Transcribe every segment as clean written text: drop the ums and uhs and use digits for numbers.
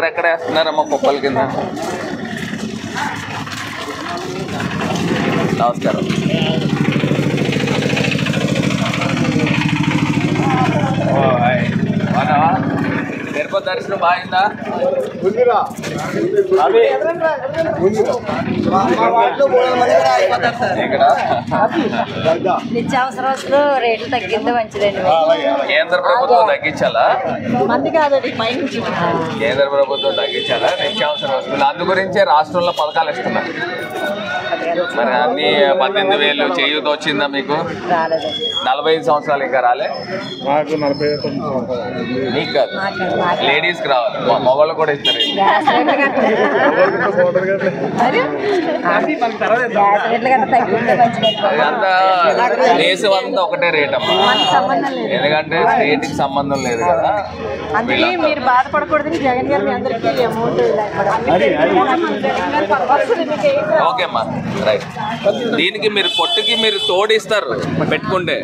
ఎక్కడెక్కడ వేస్తున్నారమ్మా కుప్పల కింద. నమస్కారం. తిరుపతి దర్శనం బాగుందా? నిత్యావసర వస్తువులు రేట్లు తగ్గితే మంచిదండి. కేంద్ర ప్రభుత్వం తగ్గించాలా? కేంద్ర ప్రభుత్వం తగ్గించాలా నిత్యావసర వస్తువులు? అందు గురించే రాష్ట్రంలో పథకాలు ఇస్తున్నారు. మరి అన్ని 18,000 చేయూత వచ్చిందా మీకు? 45 సంవత్సరాలు ఇంకా రాలే? మీకు కాదు, లేడీస్కి రావాలి, మగవాళ్ళు కూడా ఇస్తారు. అదంతా దేశం అంతా ఒకటే రేట్ అమ్మా, ఎందుకంటే స్టేట్కి సంబంధం లేదు కదా. మీరు బాధపడకూడదని జగన్ గారు అందరికీ అమౌంట్ ఓకే అమ్మా, రైట్. దీనికి మీరు పొట్టుకి మీరు తోడిస్తారు పెట్టుకుంటే.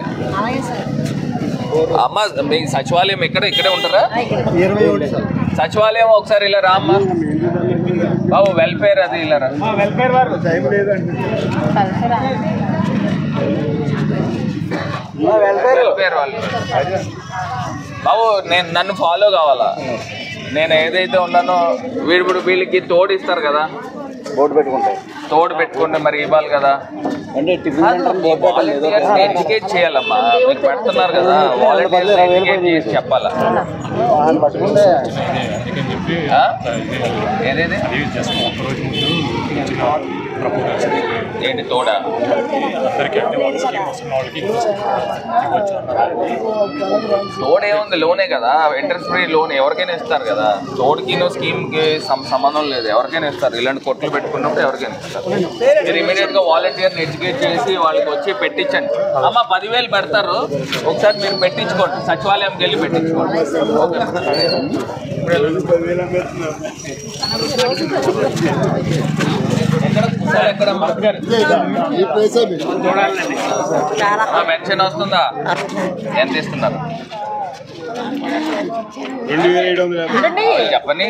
అమ్మ మీ సచివాలయం ఇక్కడే ఉంటారా? సచివాలయం ఒకసారి ఇలా రా అమ్మా బాబు. వెల్ఫేర్ అది ఇలా రా. వెల్ఫేర్ వాళ్ళు బాబు, నన్ను ఫాలో కావాలా? నేను ఏదైతే ఉన్నానో వీళ్ళకి తోడిస్తారు కదా, తోడు పెట్టుకుంటే మరి ఇవ్వాలి కదా. వాలంటీర్స్ ఎడ్యుకేట్ చేయాలమ్మా, మీరు పెడుతున్నారు కదా, వాలంటీర్స్ ఎడ్యుకేట్ చేసి చెప్పాలా. ఏదేది ఏంటి తోడా? తోడేముంది, లోనే కదా, ఇంట్రెస్ట్ ఫ్రీ లోన్ ఎవరికైనా ఇస్తారు కదా. తోడుకి స్కీమ్కి సంబంధం లేదు, ఎవరికైనా ఇస్తారు. ఇలాంటి కొట్లు పెట్టుకున్నప్పుడు ఎవరికైనా ఇస్తారు. మీరు ఇమీడియట్గా వాలంటీర్ని ఎడ్యుకేట్ చేసి వాళ్ళకి వచ్చి పెట్టించండి. అమ్మ 10,000 పెడతారు, ఒకసారి మీరు పెట్టించుకోండి, సచివాలయంకి వెళ్ళి పెట్టించుకోండి. ఓకే. ఎక్కడ పెన్షన్ వస్తుందా? ఎంత ఇస్తున్నారు చెప్పని?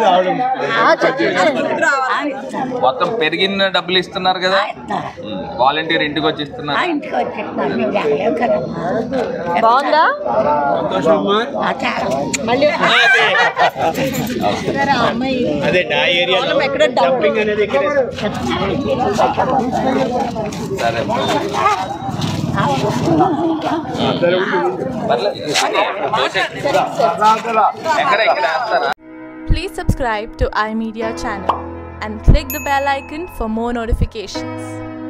మొత్తం పెరిగిన డబ్బులు ఇస్తున్నారు కదా, వాలంటీర్ ఇంటికి వచ్చి ఇస్తున్నారు. బాగుందా? Please subscribe to iMedia channel and click the bell icon for more notifications.